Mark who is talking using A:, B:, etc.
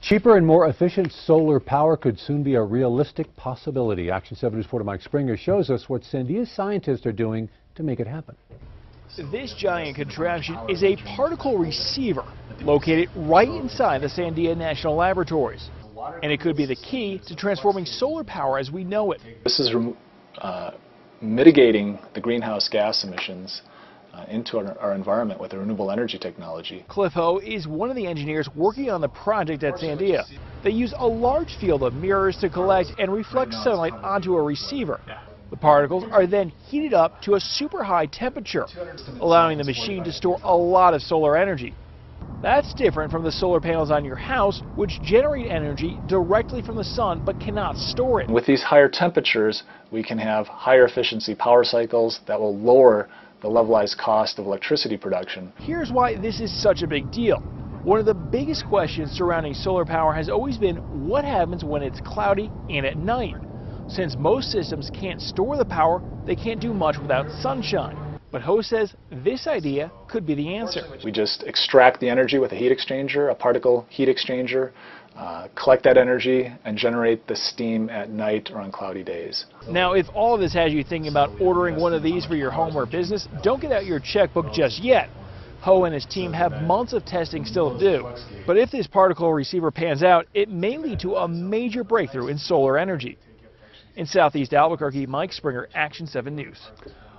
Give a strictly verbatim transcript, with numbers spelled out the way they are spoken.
A: Cheaper and more efficient solar power could soon be a realistic possibility. Action seven News reporter Mike Springer shows us what Sandia scientists are doing to make it happen.
B: This giant contraption is a particle receiver located right inside the Sandia National Laboratories. And it could be the key to transforming solar power as we know it.
C: This is uh, mitigating the greenhouse gas emissions Uh, into our, our environment with a renewable energy technology.
B: Cliff Ho is one of the engineers working on the project at Sandia. They use a large field of mirrors to collect and reflect sunlight onto a receiver. The particles are then heated up to a super high temperature, allowing the machine to store a lot of solar energy. That's different from the solar panels on your house, which generate energy directly from the sun but cannot store it.
C: With these higher temperatures, we can have higher efficiency power cycles that will lower the levelized cost of electricity production.
B: Here's why this is such a big deal. One of the biggest questions surrounding solar power has always been what happens when it's cloudy and at night. Since most systems can't store the power, they can't do much without sunshine. But Ho says this idea could be the answer.
C: We just extract the energy with a heat exchanger, a particle heat exchanger, uh, collect that energy and generate the steam at night or on cloudy days.
B: Now, if all of this has you thinking about ordering one of these for your home or business, don't get out your checkbook just yet. Ho and his team have months of testing still to do. But if this particle receiver pans out, it may lead to a major breakthrough in solar energy. In Southeast Albuquerque, Mike Springer, Action seven News.